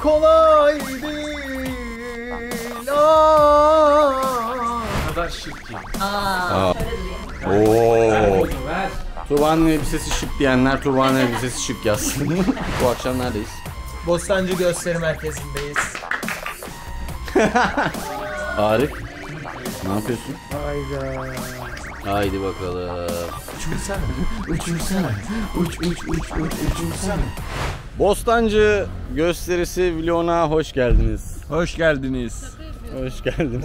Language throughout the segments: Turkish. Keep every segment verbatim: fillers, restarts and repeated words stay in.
kolay değil. Aa. O kadar şık ki. Aa. Oo. Tuğba'nın elbisesi şık diyenler Tuğba'nın elbisesi şık yazsın. Bu akşam neredeyiz? Bostancı Gösteri Merkezi'ndeyiz. Arif, ne yapıyorsun? Hayda. Haydi bakalım. Uçursana. Uçursana. Uç uç uç uç uçursana. Bostancı Gösterisi vloguna hoş geldiniz. Hoş geldiniz. Hoş geldiniz.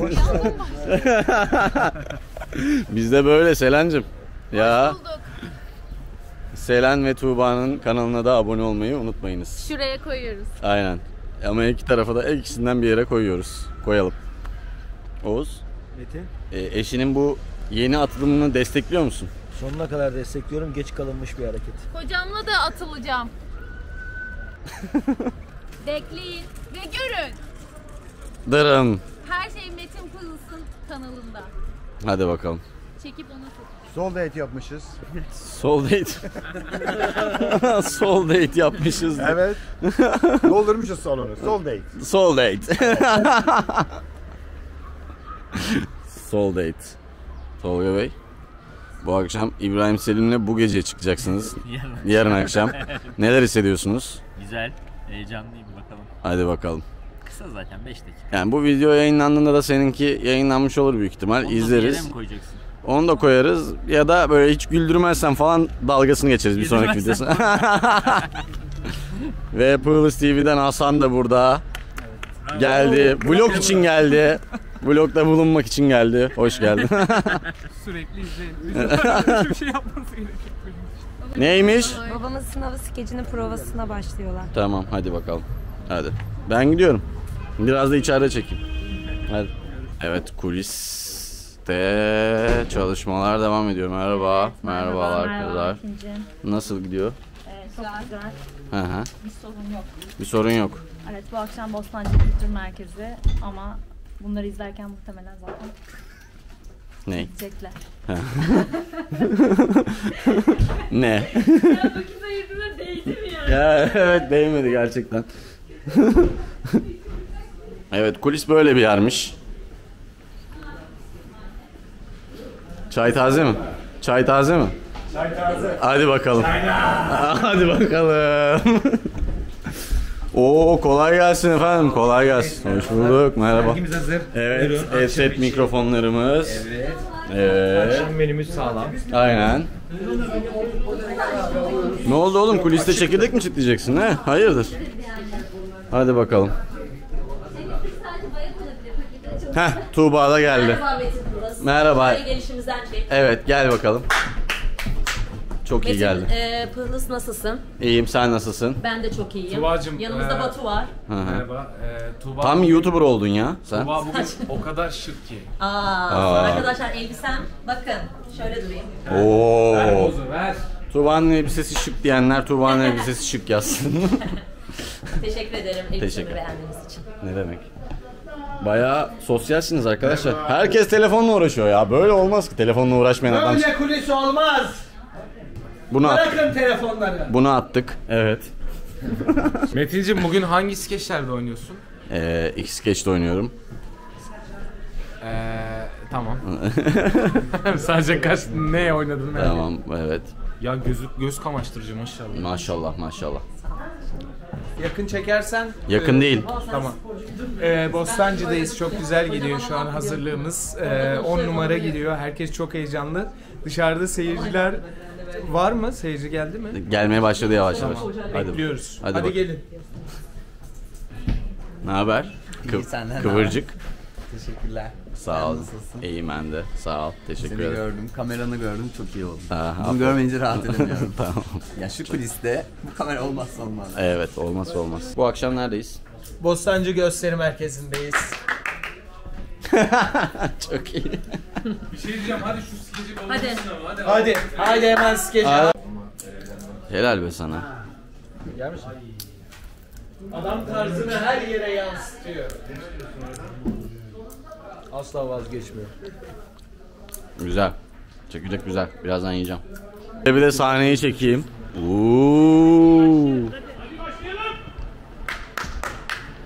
Biz de böyle Selen'cim. Ya. Selen ve Tuğba'nın kanalına da abone olmayı unutmayınız. Şuraya koyuyoruz. Aynen. Ama iki tarafa da ikisinden bir yere koyuyoruz. Koyalım. Oğuz. Metin. E, eşinin bu yeni atılımını destekliyor musun? Sonuna kadar destekliyorum. Geç kalınmış bir hareket. Kocamla da atılacağım. Bekleyin ve görün. Dırım. Her şey Metin Pırılsın kanalında. Hadi bakalım. Çekip onu tut. Sol date yapmışız. Sol date. Sol date yapmışız. Evet. Doldurmuşuz salonu. Sol date. Sol date. Sol date. Tolga Bey. Bu akşam İbrahim Selim'le bu gece çıkacaksınız. Yarın. Yarın akşam. Neler hissediyorsunuz? Güzel, heyecanlıyım bakalım. Hadi bakalım. Kısa zaten beş dakika. Yani bu video yayınlandığında da seninki yayınlanmış olur büyük ihtimal. Onu İzleriz. da mi koyacaksın? Onu da koyarız ya da böyle hiç güldürmezsen falan dalgasını geçeriz bir sonraki videosuna. Ve Pırlıs T V'den Hasan da burada. Evet. Geldi. Vlog için geldi. Vlogda bulunmak için geldi. Hoş geldin. Sürekli izleyin. Hiçbir şey yapması gerekiyor. Neymiş? Babamın sınavı skecinin provasına başlıyorlar. Tamam hadi bakalım. Hadi. Ben gidiyorum. Biraz da içeride çekeyim. Hadi. Evet kuliste çalışmalar devam ediyor. Merhaba. Evet, merhabalar kızlar. Nasıl gidiyor? Evet, çok güzel. Hı hı. Bir sorun yok. Bir sorun yok. Evet, bu akşam Bostancı Kültür Merkezi ama bunları izlerken muhtemelen zaten ne? gidecekler. Ne? Ya dokuz ayırdığına değdi mi ya? Ya evet değmedi gerçekten. Evet kulis böyle bir yermiş. Çay taze mi? Çay taze mi? Çay taze. Hadi bakalım. Hadi bakalım. Oo kolay gelsin efendim. Kolay gelsin. Hoş bulduk. Merhaba. Sergimiz hazır. Evet. Headset mikrofonlarımız. Evet. Evet. Akşam menümüz sağlam. Aynen. Ne oldu oğlum? Kuliste çekirdek mi çitleyeceksin he? Hayırdır? Hadi bakalım. Heh, Tuğba da geldi. Merhaba. Evet, gel bakalım. Çok iyi geldin. E, Pırlıs nasılsın? İyiyim, sen nasılsın? Ben de çok iyiyim. Tuğba'cığım, Yanımızda e, Batu var. Hı hı. Merhaba. E, Tuğba Tam bugün, YouTuber oldun ya sen. Tuğba bugün o kadar şık ki. Aa, Aa. Arkadaşlar elbisem bakın şöyle durayım. Oo. Ver pozu ver. Tuğba'nın elbisesi şık diyenler Tuğba'nın elbisesi şık yazsın. Teşekkür ederim elbisemi Teşekkür. beğendiğiniz için. Ne demek? Bayağı sosyalsiniz arkadaşlar. Herkes telefonla uğraşıyor ya. Böyle olmaz ki telefonla uğraşmayan adam. Böyle kulis olmaz. Bunu attık. Bırakın telefonları. Bunu attık. Evet. Metinciğim bugün hangi skeçlerde oynuyorsun? Ee, X-Sketch'te oynuyorum. Ee, tamam. Sadece kaç ne oynadın merak Tamam, evet. Ya gözü göz kamaştırıcı maşallah. Maşallah, maşallah. Yakın çekersen. Yakın değil. Tamam. Ee, Bostancı'dayız. Çok güzel gidiyor şu an hazırlığımız. Ee, on numara gidiyor. Herkes çok heyecanlı. Dışarıda seyirciler var mı? Seyirci geldi mi? Gelmeye başladı yavaş yavaş. Hadi. Bekliyoruz. Hadi, Hadi, bak. gelin. Ne haber? Kıv senden Kıvırcık. Teşekkürler. Sağ ol. Nasılsın? İyiyim ben de. Sağ ol. Teşekkür Seni ederim. gördüm, kameranı gördüm, çok iyi oldu. Ha, Bunu aferin. görmeyince rahat edemiyorum. Tamam. Ya şu kuliste bu kamera olmazsa olmaz. Evet, olmazsa olmaz. Bu akşam neredeyiz? Bostancı Gösteri Merkezi'ndeyiz. Çok iyi. Bir şey diyeceğim hadi şu skeci Hadi. hadi. Hadi. Haydi hemen skeç. Helal be sana. Gel misin? Adam tarzını her yere yansıtıyor. Asla vazgeçmiyor. Güzel. Çekirdek güzel. Birazdan yiyeceğim. Bir de sahneyi çekeyim. Uuu.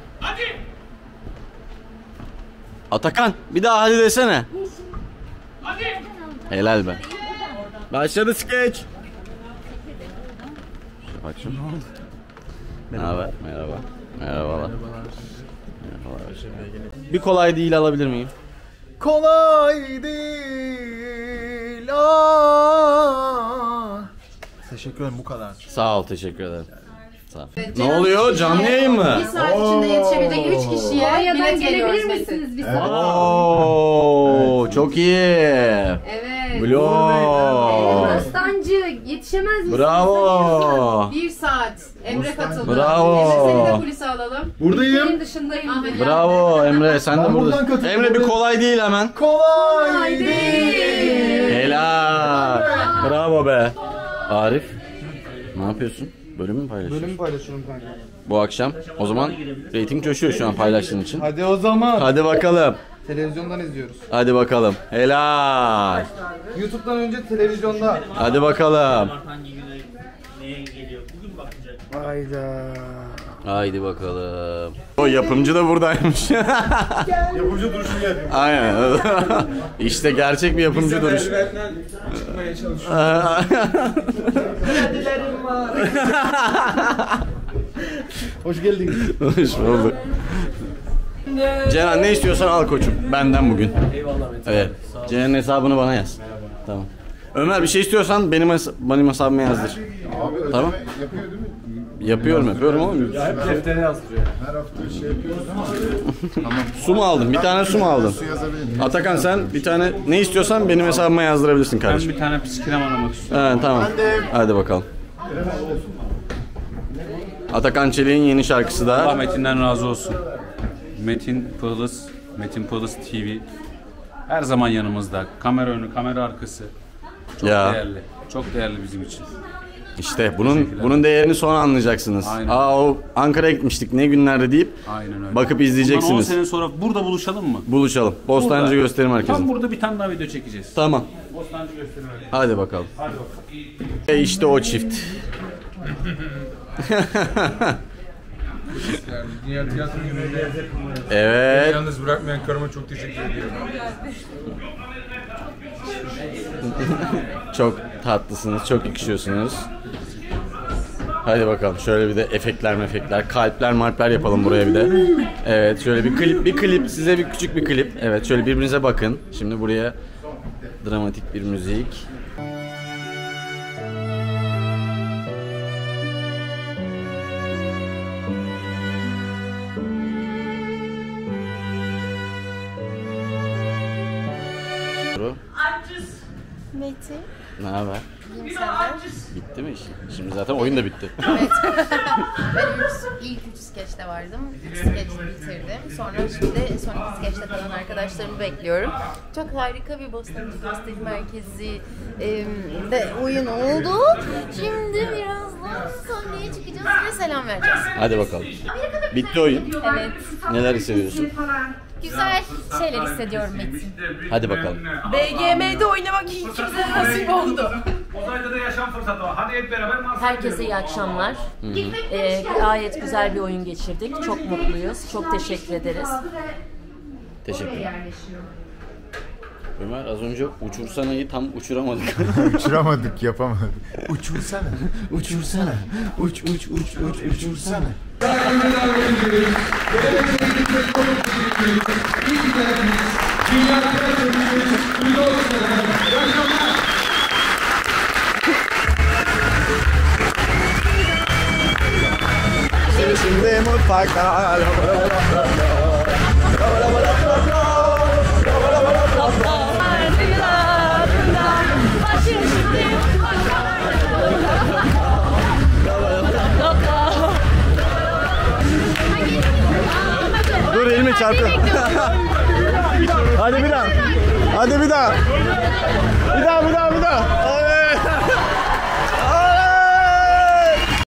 Atakan bir daha hadi desene. Helal be. Başladı skeç. Bakayım. Ne haber? Merhaba. Merhabalar. Merhabalar. Bir kolay değil alabilir miyim? Kolay değil. Aa. Teşekkür ederim, bu kadar. Sağ ol, teşekkür ederim. Sağ ol. Ne oluyor? Canlı yayın mı? Bir saat içinde yetişebilecek üç kişiye bilet geliyoruz Metin. Oo, çok iyi. Evet. Blok. Bostancı yetişemez misin? Bravo. Bir saat. Emre katıldı. Bravo. Emre seni de kulise alalım. Buradayım. Senin dışındayım. Bravo Emre, sen de buradasın. Emre bir kolay değil hemen. Kolay değil. Helal. Bravo be. Arif, ne yapıyorsun? Bölüm mü paylaşıyorsun? Bölümü paylaşıyorum kanka. Bu akşam. O zaman reyting coşuyor şu an paylaştığın için. Hadi o zaman. Hadi bakalım. Televizyondan izliyoruz. Hadi bakalım. Helal. YouTube'dan önce televizyonda. Hadi bakalım. Hayda. Haydi bakalım. O yapımcı da buradaymış. Yapımcı duruşunu yapıyor. Aynen. İşte gerçek bir yapımcı duruş. Çıkmaya çalışıyorum. Hoş geldin. Hoş bulduk. Cenan ne istiyorsan al koçum. Benden bugün. Eyvallah Metin. Evet. Cenan'ın hesabını bana yaz. Merhaba. Tamam. Ömer bir şey istiyorsan benim hesa- benim hesabıma yazdır. Abi tamam. Yapıyor değil mi? Yapıyorum yapıyorum oğlum. Ya hep deftere yazdırıyor. Her hafta şey yapıyoruz ama. Tamam. Su mu aldın? Bir tane su mu aldın? Su yazabilirim. Atakan sen bir tane ne istiyorsan benim hesabıma yazdırabilirsin kardeşim. Ben bir tane psikrem almak istiyorum. Evet tamam. Hadi bakalım. Atakan Çelik'in yeni şarkısı da. Allah Metin'den razı olsun. Metin Pıhlıs, Metin Pıhlıs T V her zaman yanımızda. Kamera önü, kamera arkası. Çok Ya. değerli. Çok değerli bizim için. İşte bunun bunun değerini sonra anlayacaksınız. Aynen. Aa o Ankara'ya gitmiştik ne günlerde deyip Aynen öyle. bakıp Bundan on izleyeceksiniz. sene sonra burada buluşalım mı? Buluşalım. Bostancı Burada. Gösteri Merkezi. Tam burada bir tane daha video çekeceğiz. Tamam. Bostancı Gösteri Merkezi. Hadi bakalım. Hadi bakalım. E işte o çift. Dünya Tiyatro Günü'nde Evet. yalnız bırakmayan karıma çok teşekkür ediyorum. Çok tatlısınız, çok yakışıyorsunuz. Hadi bakalım şöyle bir de efektler mefekler, kalpler marpler yapalım buraya bir de. Evet şöyle bir klip, bir klip size bir küçük bir klip. Evet şöyle birbirinize bakın. Şimdi buraya dramatik bir müzik. Metin. Ne haber? İyiyim senden. Bitti mi iş? Şimdi zaten oyun da bitti. Evet. Ben üç, ilk üç skeçte vardım. İlk skeçi bitirdim. Sonra şimdi son iki skeçte kalan arkadaşlarımı bekliyorum. Çok harika bir Bostancı Gösteri Merkezi e, de oyun oldu. Şimdi birazdan sahneye çıkacağız ve selam vereceğiz. Hadi bakalım. Bitti oyun. Evet. Neler hissediyorsun? Güzel şeyler hissediyorum Metin. Hadi bakalım. B G M'de oynamak ikimize nasip oldu. Uzayda da yaşam fırsatı var. Hadi hep beraber Herkese iyi akşamlar. Ee, gayet güzel bir oyun geçirdik. Çok mutluyuz. Çok teşekkür ederiz. Teşekkür ederim. Ömer az önce uçursana'yı tam uçuramadık. Uçuramadık, yapamadık. Uçursana. Uçursana. Uç uç uç uç uçursana. Şimdi mutfakta. Dur elimi çarptı. Hadi bir daha. Hadi bir daha. Bir daha bir daha bir daha.